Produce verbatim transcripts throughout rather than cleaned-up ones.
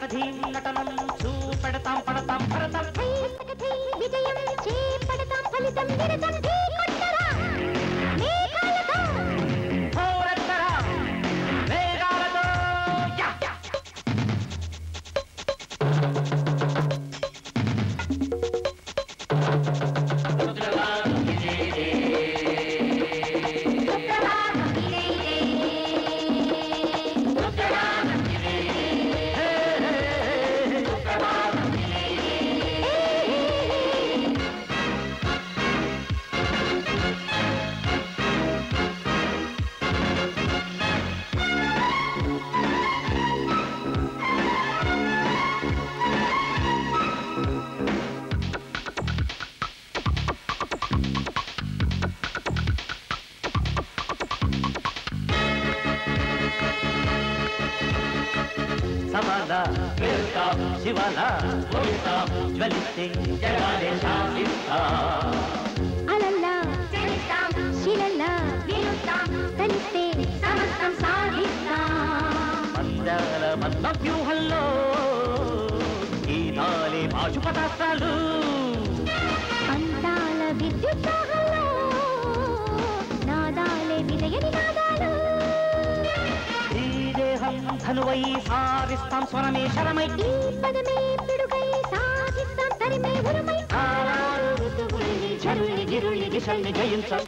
తకధీం నటనం చూపెడతాం పడతాం పడతాం విజయం చేపడతాం ఫలితం నిరతం ఢీ కొట్టరా మేఘాలతో హోరెత్తరా వేగాలతో యా శివలా జ్వలిస్తే జగాలే శాసిస్తా అలల్లా చలిస్తాం శిలల్లా వినుతాం కలిస్తే సమస్తం సాధిస్తాం మందాల మద్మ వ్యూహంలో గీతాలే పాశుపదాస్త్రాలు అందాల విద్యుత్సాహంలో నాదాలే విజయ నినాదాలు ధనువై సారిస్తాం స్వరమే శరమై ఈ పదమే పిడుగై సాధిస్తాం తరిమే ఉరుమై ఆరు ఋతువుల్ని జరుల్ని గిరుల్ని దిశల్ని జయించాం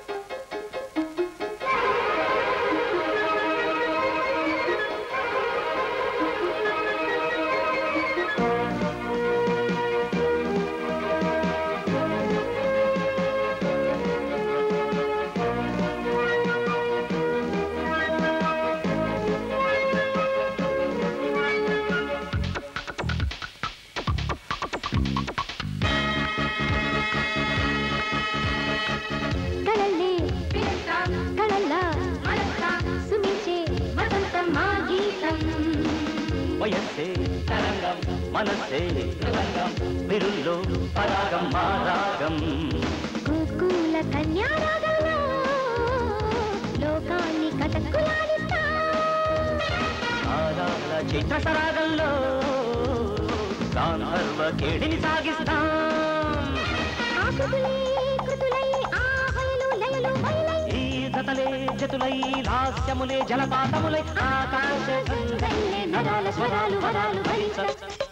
వయస్సే తరంగం మనస్సే మృదంగం విరుల్లో పరాగం మారాగం గోకుల కన్యారాగంలో లోకాన్ని కటక్కులాడిస్తా ఆరాల చిత్ర సరాగంలో గాంధర్వ కేడిని సాగిస్తాం ఆకృతులే కృతులై ఆహయలు లయలు మైలై ఈ జతలే జతులై లాస్యములే జలపాతములై ఆకాశ గంగల్లే నరాల స్వరాలు వరాలు భరించ